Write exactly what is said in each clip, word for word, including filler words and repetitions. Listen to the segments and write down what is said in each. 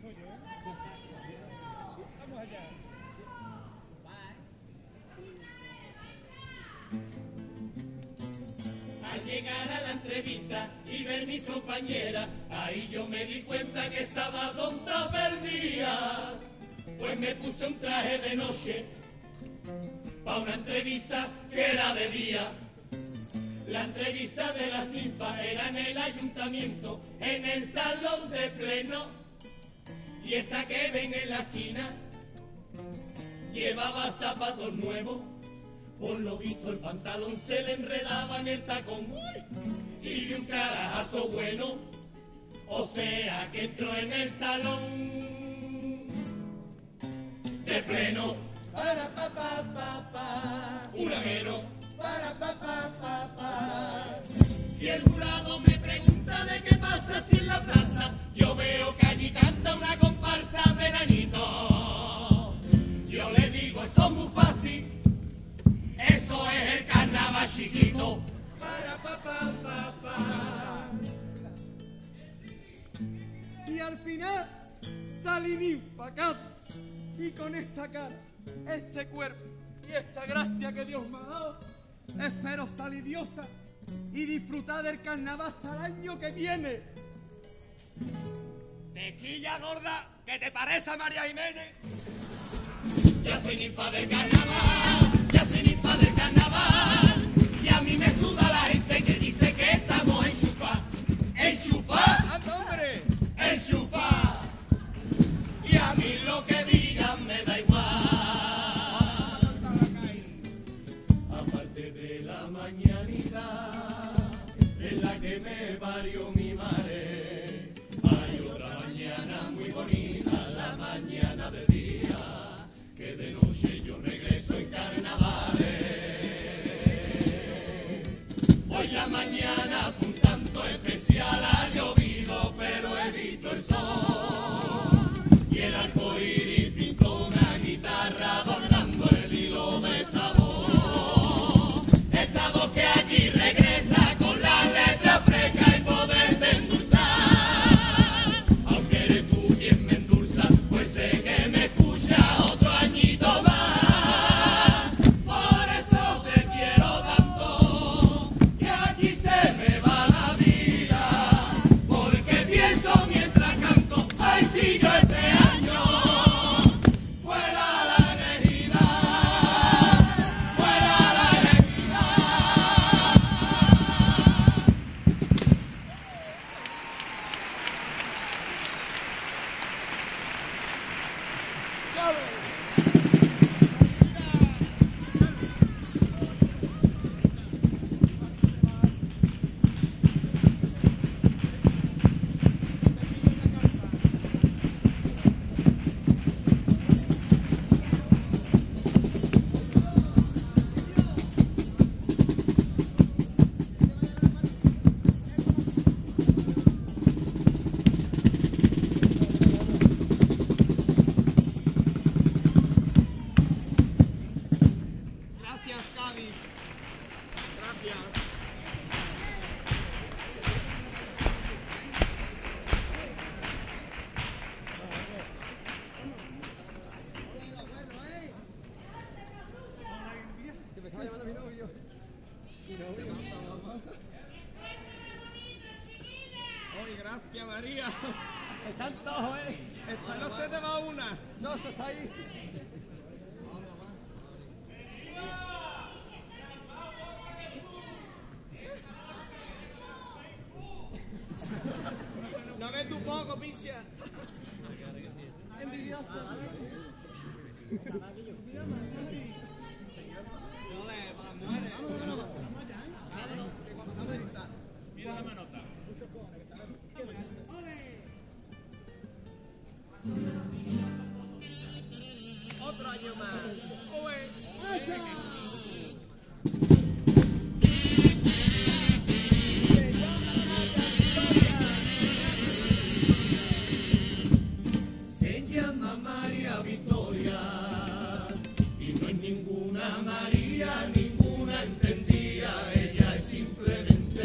Al llegar a la entrevista y ver mis compañeras, ahí yo me di cuenta que estaba tonta perdida. Pues me puse un traje de noche pa' una entrevista que era de día. La entrevista de las ninfas era en el ayuntamiento, en el salón de pleno. Y esta que ven en la esquina llevaba zapatos nuevos. Por lo visto el pantalón se le enredaba en el tacón y de un carajazo bueno, o sea que entró en el salón de pleno. Para pa pa pa pa, una menos. Para pa pa pa pa. Si el jurado me pregunta de qué pasa si en la plaza yo veo que allí canta una comparsa de enanitos, yo le digo eso es muy fácil. Eso es el carnaval chiquito. Para pa pa pa pa. Y al final salí ninfa, y con esta cara, este cuerpo y esta gracia que Dios me ha dado, espero salir diosa y disfrutar del carnaval hasta el año que viene. Tequilla gorda, ¿qué te parece a María Jiménez? Ya soy ninfa del carnaval, ya soy ninfa del carnaval, y a mí me suda la gente que dice que estamos enchufados. ¡Enchufados! ¡Anda, hombre! ¡Enchufados! Y a mí lo que digan me da igual. Aparte de la mañanita en la que me parió mi madre, hay otra mañana muy bonita, la mañana del día, que de noche yo regreso en carnavales. Hoy la mañana fue un tanto especial, ha llovido pero he visto el sol, y el arco iris pintó una guitarra adornando el hilo de esta voz, esta voz que aquí regresa con la letra fresca y poderte endulzar. Aunque eres tú quien me endulza, pues sé que me escucha otro añito más. Por eso te quiero tanto, que aquí se me va la vida, porque pienso mientras canto, ay si yo este año fuera la elegida, fuera la elegida. Gracias, Cádiz. Gracias. Que me estaba llamando mi novio. Mi novio. Oye, gracias, María. Están todos, ¿eh? Esta no se te va una. Sosa está ahí. No ves tu poco, picha. Envidioso. No le, para las mujeres. Y déjame nota. Otro año más. Oye. Se llama María Victoria y no es ninguna María, ninguna entendía. Ella es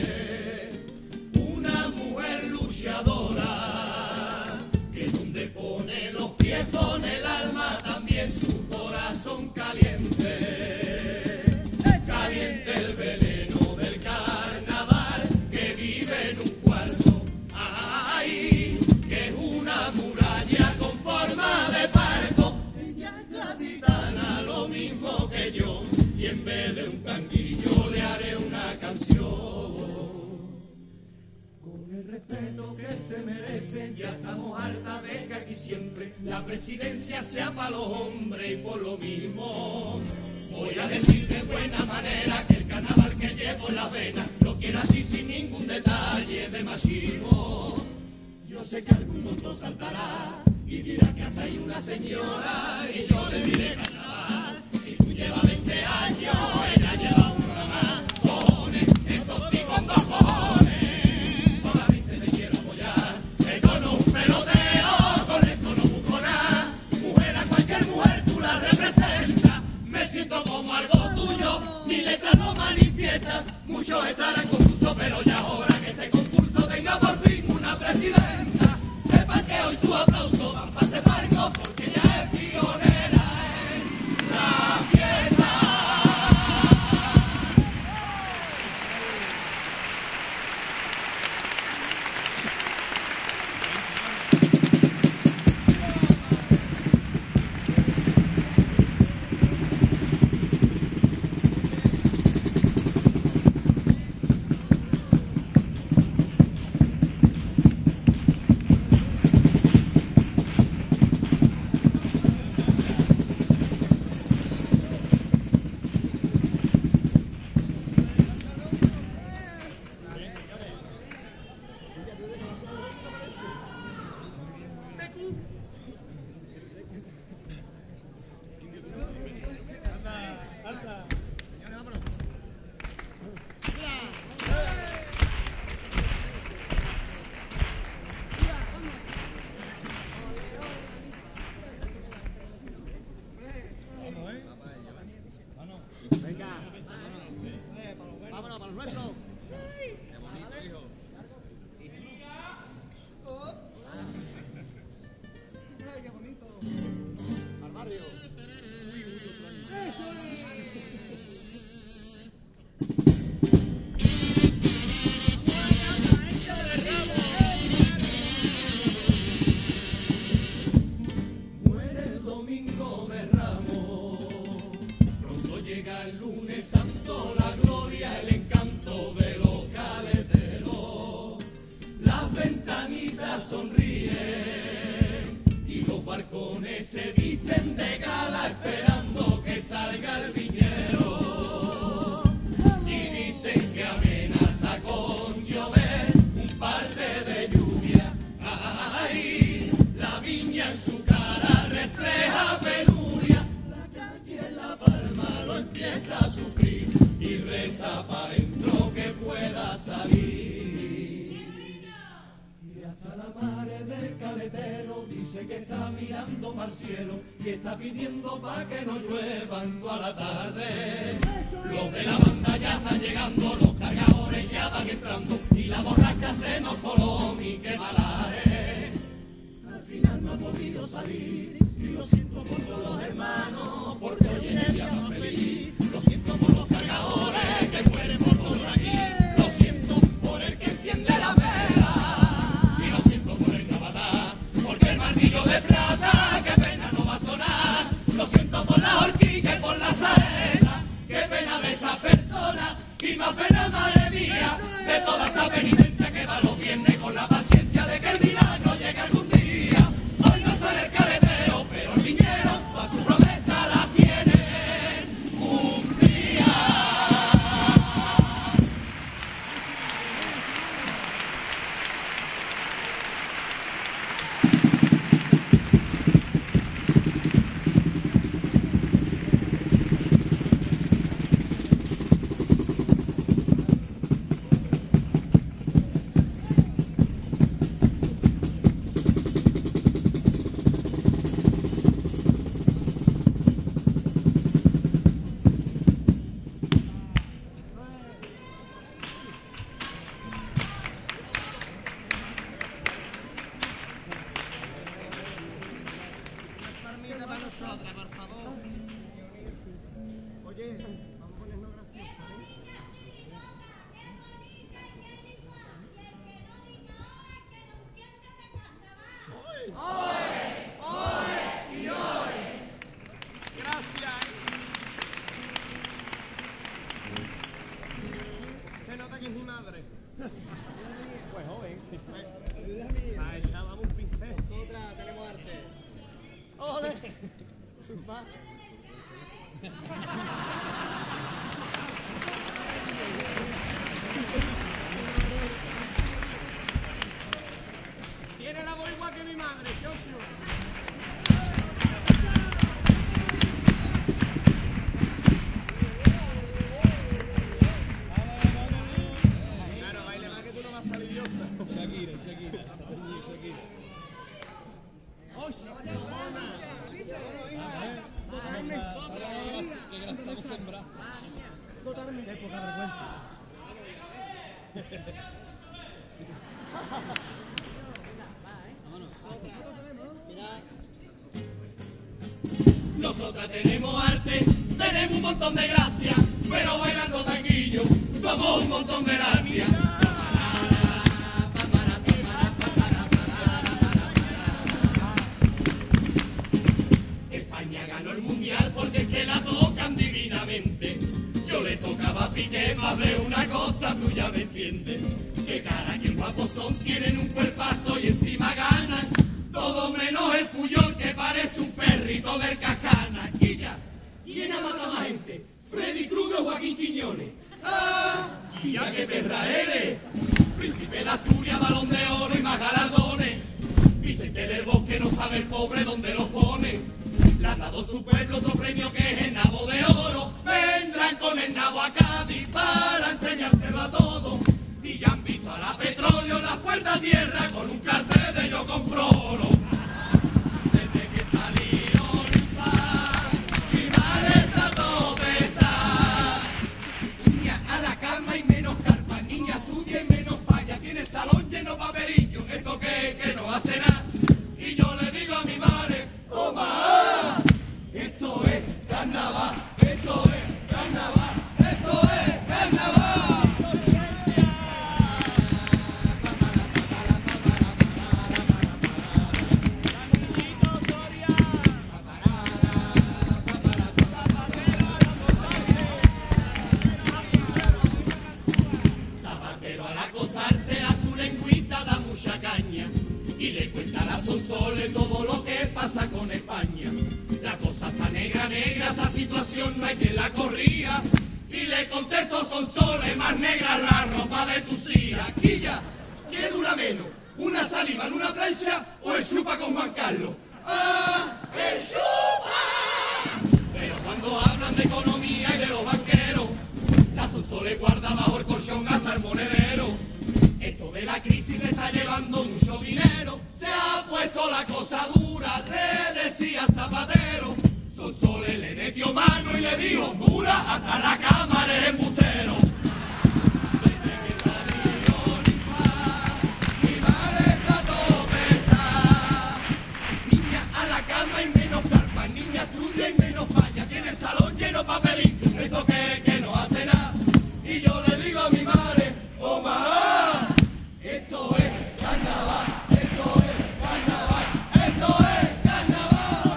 simplemente una mujer luchadora que donde por dicen, ya estamos harta de que aquí siempre la presidencia sea para los hombres y por lo mismo voy a decir de buena manera que el carnaval que llevo en la vena lo quiero así sin ningún detalle de machismo. Yo sé que algún tonto saltará y dirá que hay una señora y yo le diré carnaval. Si tú llevas veinte años, ella lleva una más. Cojones, eso sí con dos cojones. Solamente te quiero apoyar. Esto no es un peloteo, con esto no busco nada. Mujer, a cualquier mujer tú la representas. Me siento como algo tuyo, mi letra no manifiesta. Muchos estarán confusos, pero ya ahora que este concurso tenga por fin una presidenta. Sepan que hoy su aplauso van para ese barco porque ya es pionera en la fiesta. Vámonos para los nuestros. Qué bonito, hijo. Ay, qué bonito. Al barrio. Muere el domingo de Ramos, pronto llega el lunes santo, la gloria, el encanto de los caleteros. Las ventanitas sonríen y los balcones se visten de gala esperando que salga el viñero. Y dicen que amenaza con llover un parte de lluvia. Ay, la viña en su cara refleja penuria. La calle en La Palma lo empieza a sufrir y reza para dentro que pueda salir. Y hasta la pared del caletero dice que está mirando para el cielo y está pidiendo para que no lluevan toda la tarde. Los de la banda ya están llegando, los cargadores ya van entrando y la borrasca se nos coló, mi que malaje. Al final no ha podido salir y lo siento por todos los hermanos porque hoy es el día más feliz. Lo siento por los cargadores que mueren por todo aquí. Lo siento por el que enciende la vela y lo siento por el capataz porque el martillo de plata qué pena no va a sonar. Lo siento por la horquilla y por la saeta, qué pena de esa persona y más pena, madre mía, de toda esa penitencia que va los viernes con la paciencia de que el milagro llegue algún día. Hoy no soy el caletero, pero el viñero pa' su promesa la tiene un día. Por favor. Oye, vamos a ponernos graciosos, ¿eh? ¡Hoy! ¡Hoy! ¡Y hoy! Gracias. Se nota que es mi madre. Pues joven. Ay, chaval. ¡Ole! Zumba. Tiene la voz igual que mi madre, socio. Claro, baile más que tú no vas a salir diosa. Shakira, Shakira, Shakira. Que gastamos sembrar. Votarme. Qué poca vergüenza. Nosotras tenemos arte, tenemos un montón de gracia, pero bailando tanguillo somos un montón de gracia. España ganó el mundial porque es que la tocan divinamente. Yo le tocaba a Piqué más de una cosa, tú ya me entiendes. Que cara, que guapos son, tienen un cuerpazo y encima ganan. Todo menos el Puyol que parece un perrito del Cajana. Quilla, ¿quién ha matado más gente? ¿Freddy Krueger o Joaquín Quiñones? ¡Ah! ¡Quilla, qué perra eres! Príncipe de Asturias, balón de oro y más galardones. Vicente del Bosque no sabe el pobre dónde lo pone. Le han dado en su pueblo otro premio que es el nabo de oro. Vendrán con el nabo a Cádiz para enseñárselo a todos. Y ya han visto a la petróleo la puerta a tierra con un cartel de yo compro oro. Desde que salieron mi madre está todo pesada. Niña a la cama y menos carpa, niña estudia y menos falla. Tiene el salón lleno de papelillos, esto que, que no hace nada. Y yo le digo a mi madre, ¡toma! Esto es carnaval, esto es carnaval, esto es carnaval. Zapatero al acostarse a su lengüita da mucha caña y le cuenta a la Sonsole todo lo que pasa con España. La cosa está negra, negra, esta situación no hay quien la corría. Y le contesto, Sonsole, más negra la ropa de tu silla. Quilla, ¿qué dura menos? ¿Una saliva en una plancha o el chupa con Juan Carlos? ¡Ah, el chupa! Pero cuando hablan de economía y de los banqueros, la Sonsole guarda bajo el colchón hasta el monedero. Esto de la crisis se está llevando mucho dinero. Se ha puesto la cosa dura, le decía Zapatero. Sonsole le metió mano y le dijo dura, hasta la cámara es embustero. Desde que salió mi padre, mi madre está todo pesada. Niña a la cama y menos carpa, niña estudia y menos falla. Tiene el salón lleno de papelín, esto que, que no hace nada. Y yo le digo a mi madre, oh mamá, esto es carnaval, esto es carnaval, esto es carnaval.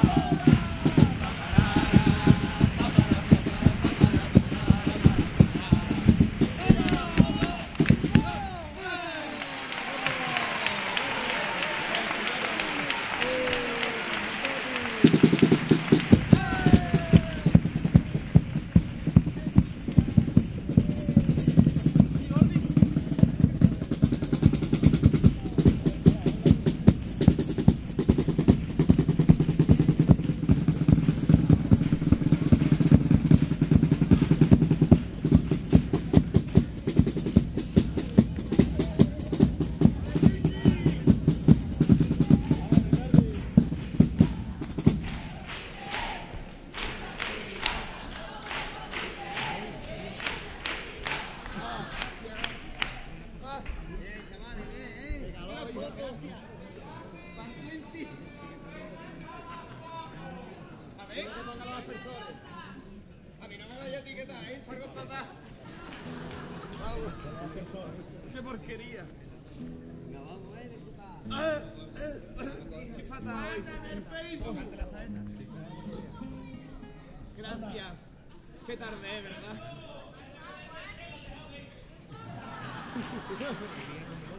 A mí no me vaya a etiquetar, ¿eh? Salgo fatal. ¡Qué porquería! Ah, eh, eh, ¡Qué fatal hoy! Gracias. Qué tarde, ¿verdad?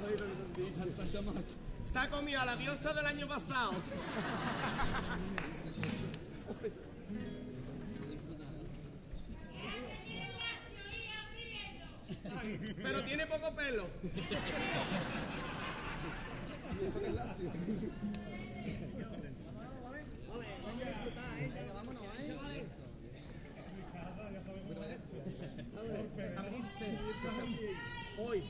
Se ha comido a la diosa del año pasado. Pero tiene poco pelo. Hoy.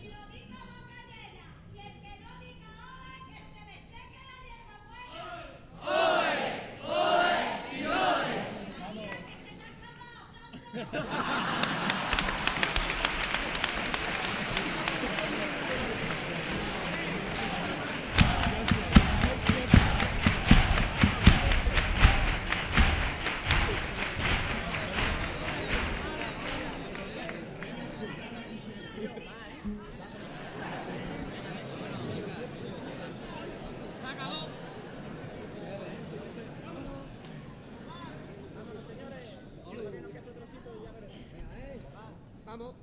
Vamos.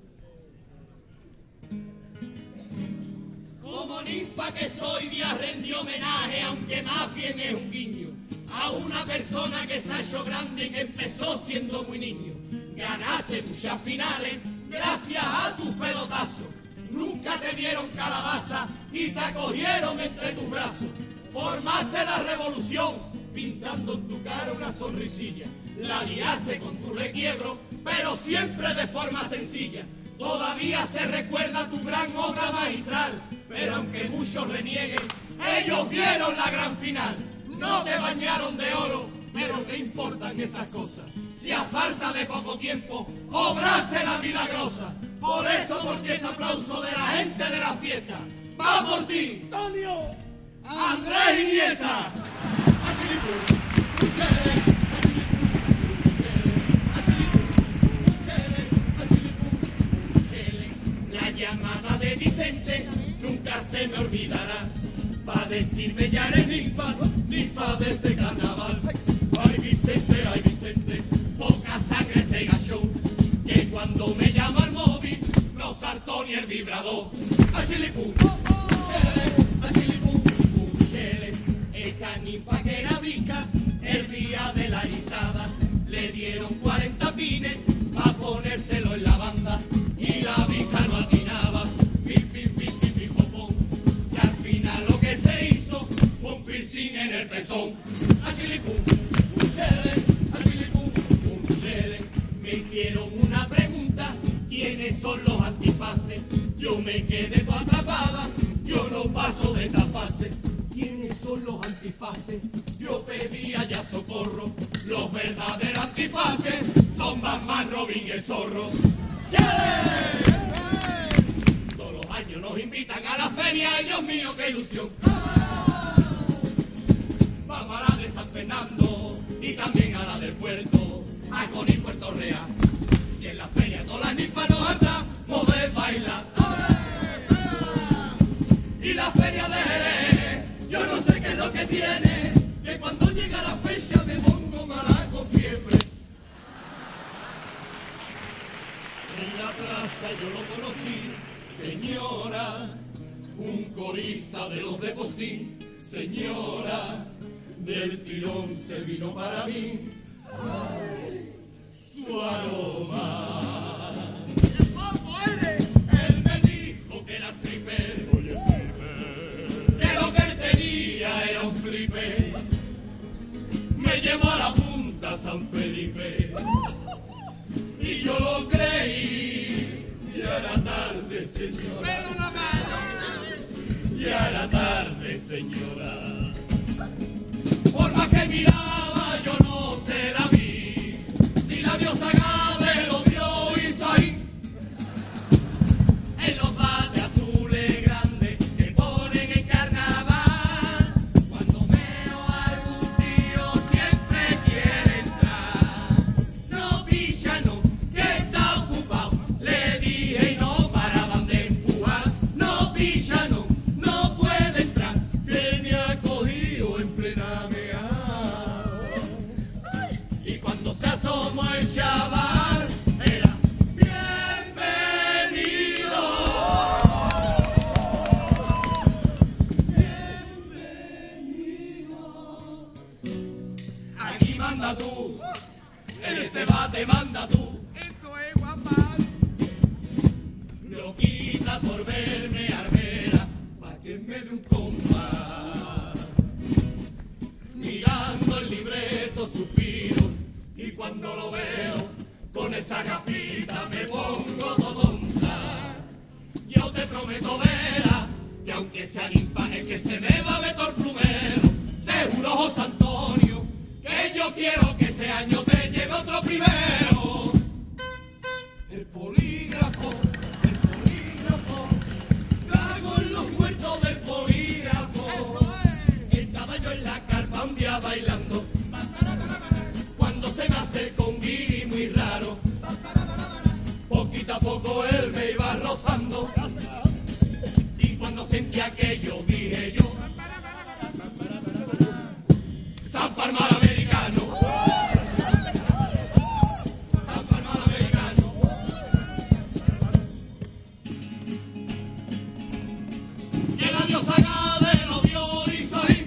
Como ninfa que soy, voy a rendir homenaje, aunque más bien es un guiño, a una persona que se ha hecho grande y que empezó siendo muy niño. Ganaste muchas finales gracias a tus pelotazos. Nunca te dieron calabaza y te acogieron entre tus brazos. Formaste la revolución pintando en tu cara una sonrisilla. La liaste con tu requiebro, pero siempre de forma sencilla. Todavía se recuerda tu gran obra magistral, pero aunque muchos renieguen, ellos vieron la gran final. No te bañaron de oro, pero ¿qué importan esas cosas? Si a falta de poco tiempo, obraste la milagrosa. Por eso, porque este aplauso de la gente de la fiesta va por ti, ¡Antonio! Andrés Iniesta. La llamada de Vicente nunca se me olvidará. Va a decirme ya eres ninfa, ninfa de este carnaval. Ay Vicente, ay Vicente, poca sangre te gachó, que cuando me llama el móvil no saltó ni el vibrador. Ay chilipum, chele, ay chilipum, pum, chele. Esta ninfa que era vica, el día de la izada, le dieron cuarenta pines pa' ponérselo en la banda, y la vica no atinaba, pim, pim, pim, pim, pim, pom, pom. Y al final lo que se hizo fue un piercing en el pezón. Achilipum, pum, chele, achilipum, pum, chele. Me hicieron una pregunta, ¿quiénes son los antifaces? Yo me quedé toda atrapada, yo no paso de esta fase. ¿Quiénes son los antifaces? Yo pedía ya socorro. Los verdaderos antifaces son Batman, Robin y el zorro. ¡Sí! Todos los años nos invitan a la feria y Dios mío, qué ilusión. Vamos a la de San Fernando y también a la del puerto, a Conil, Puerto Real. Y en la feria todas las ninfas nos hartamos de bailar. Y la feria de Jerez, yo no sé qué es lo que tiene, que cuando llega la fecha me pongo mala con fiebre. En la plaza yo lo conocí, señora, un corista de los de Postín, señora, del tirón se vino para mí, ay, su aroma. Él me dijo que era stripper, que lo que él tenía era un flipper. Me llevó a la punta San Felipe y yo lo creí. Ya era tarde, señora. Ya era tarde, señora. Por más que miraba, yo no se la vi. Si la diosa Gade lo vio, hizo ahí. En los bates azules grandes que ponen en carnaval. Cuando veo a algún tío siempre quiere entrar. No pilla, no, que está ocupado. Le dije y no paraban de empujar. No pilla, no, no puede entrar, que me ha cogido en plena mea. Y cuando se asomó el chaval, era bienvenido. Aquí manda manda tú. En este bate manda tú. Eso es guapa. Lo quita por verme armera, pa' que me dé un compás. Mirando el libreto suspiro, y cuando lo veo, con esa gafita me pongo todonta. Yo te prometo, Vera, que aunque sea ninfa, es que se me va Beto el plumero. Te juro, José Antonio, que yo quiero que este año te lleve otro primero. El polígrafo, el polígrafo, cago en los muertos del polígrafo. Estaba yo en la carpa un día bailando, cuando se me acercó un guiri muy raro. Poquito a poco él me iba rozando, y cuando sentí aquello dije yo, San Palmar americano, San Palmar americano. Que la diosa Gade lo vio y soy.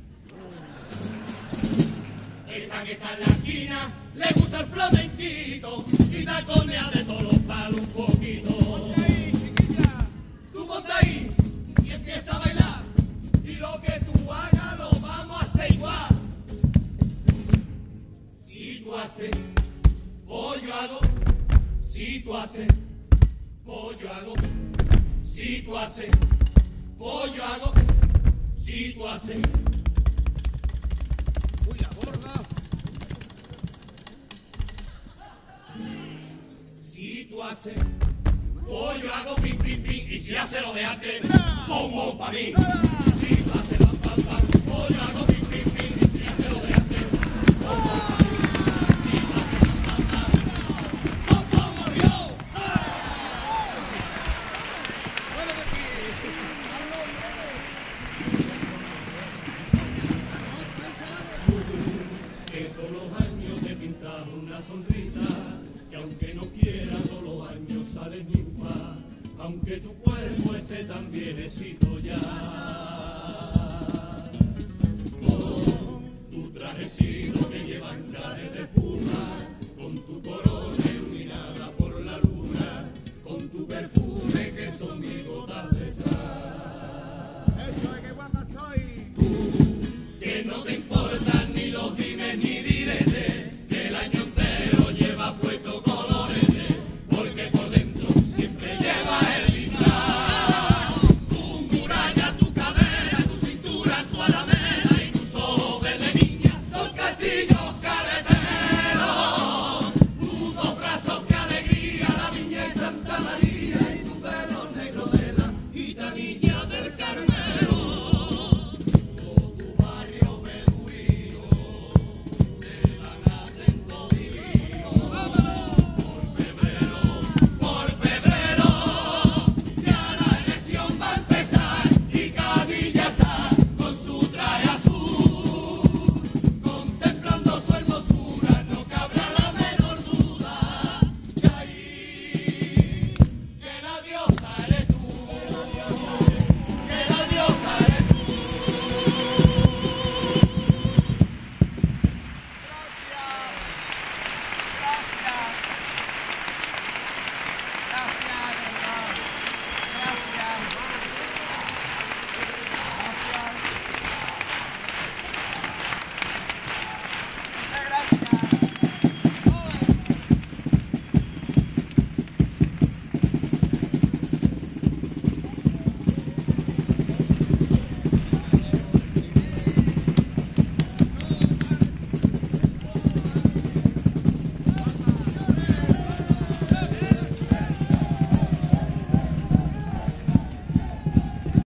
Esta que está en la esquina le gusta el flamenquito y taconea de todos los palos un poquito. Tú ponte ahí y empieza a bailar, y lo que tú hagas lo vamos a hacer igual. Si tú haces, pollo hago. Si tú haces, pollo hago. Si tú haces, pollo hago. Si tú haces. Uy, la gorda. Si tú haces, pollo hago pim pim pim, y si hace lo de antes, como pa' mí. Si tú haces pam pam pam, pollo hago pim pim pim, y si hace lo de antes, como pa' mí. Si tú haces pam pam pam, pam pam murió. Fuera de aquí. Que todos los años te pintas una sonrisa, que aunque no quieras todos los años sales ninfa, aunque tú